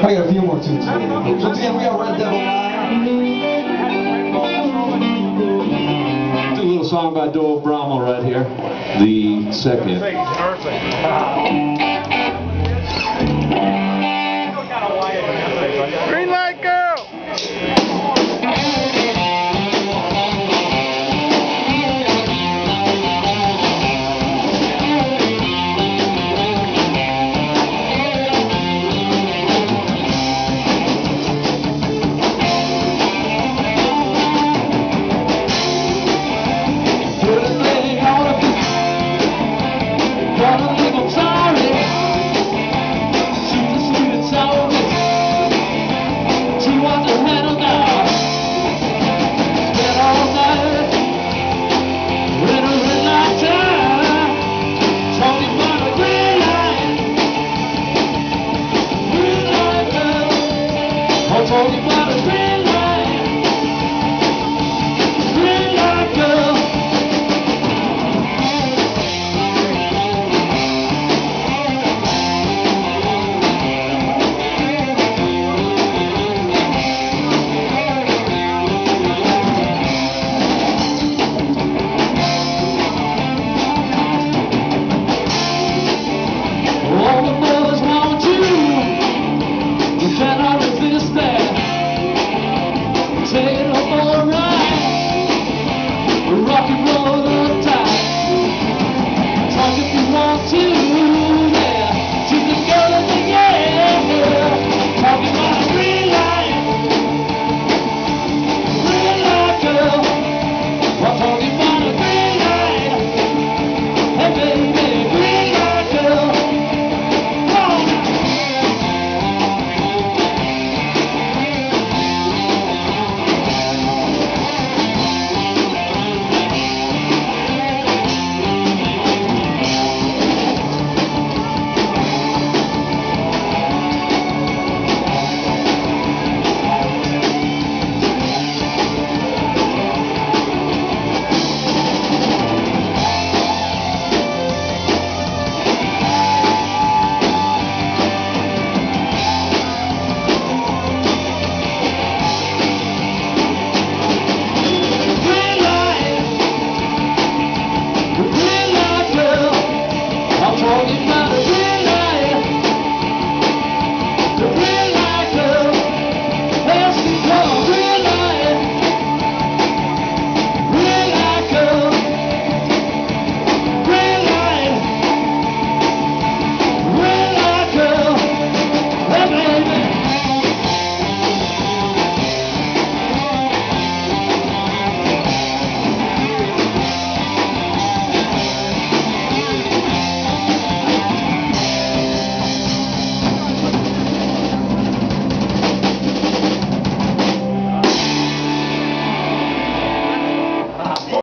I got a few more tunes for you. Once again, we got Red Devil Live. Do a little song by Dove Bramo right here. The second. Green light, go! Told you about a green light, girl. All the boys want you, you cannot resist that. Take it up all right, rock and roll the tide. Talk if you want to.